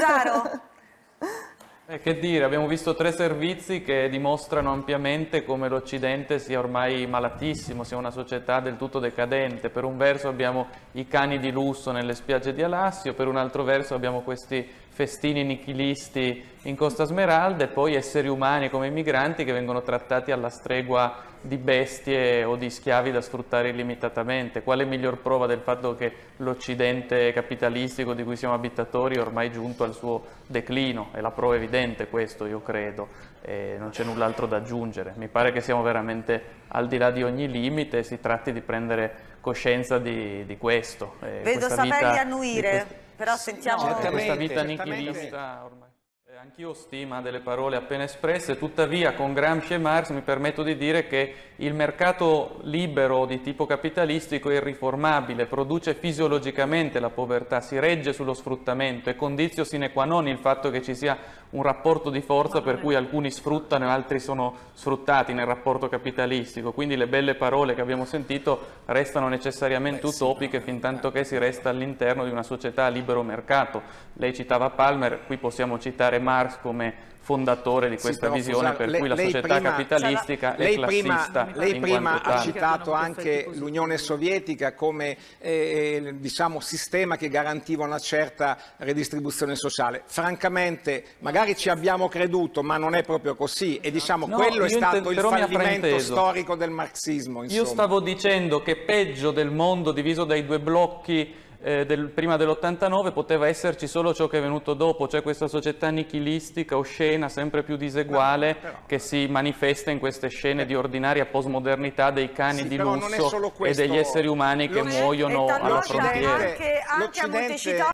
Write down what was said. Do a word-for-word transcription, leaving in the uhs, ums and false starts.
Mazzaro? Eh, che dire, abbiamo visto tre servizi che dimostrano ampiamente come l'Occidente sia ormai malatissimo, sia una società del tutto decadente. Per un verso abbiamo i cani di lusso nelle spiagge di Alassio, per un altro verso abbiamo questi festini nichilisti in Costa Smeralda e poi esseri umani come i migranti che vengono trattati alla stregua di bestie o di schiavi da sfruttare illimitatamente. Quale miglior prova del fatto che l'Occidente capitalistico di cui siamo abitatori è ormai giunto al suo declino? È la prova evidente questo, io credo, e non c'è null'altro da aggiungere. Mi pare che siamo veramente al di là di ogni limite e si tratti di prendere coscienza di, di questo. Eh, Vedo saperli annuire, questa... però sentiamo... No, questa vita nichilista ormai. Anch'io stima delle parole appena espresse, tuttavia con Gramsci e Marx mi permetto di dire che il mercato libero di tipo capitalistico è irriformabile, produce fisiologicamente la povertà, si regge sullo sfruttamento, è condizio sine qua non il fatto che ci sia un rapporto di forza per cui alcuni sfruttano e altri sono sfruttati nel rapporto capitalistico, quindi le belle parole che abbiamo sentito restano necessariamente utopiche fin tanto che si resta all'interno di una società a libero mercato. Lei citava Palmer, qui possiamo citare Marx come fondatore di questa sì, visione per lei, cui la società prima, capitalistica è classista. Prima, lei prima ha citato anche l'Unione Sovietica come eh, diciamo, sistema che garantiva una certa redistribuzione sociale. Francamente, magari ci abbiamo creduto, ma non è proprio così e diciamo no, quello è stato il fallimento storico del marxismo. Insomma. Io stavo dicendo che peggio del mondo diviso dai due blocchi Eh, del, prima dell'ottantanove poteva esserci solo ciò che è venuto dopo, cioè questa società nichilistica, oscena, sempre più diseguale, però, che si manifesta in queste scene di ordinaria postmodernità dei cani sì, di lusso e degli esseri umani che muoiono alla frontiera. Anche, anche a Montecitorio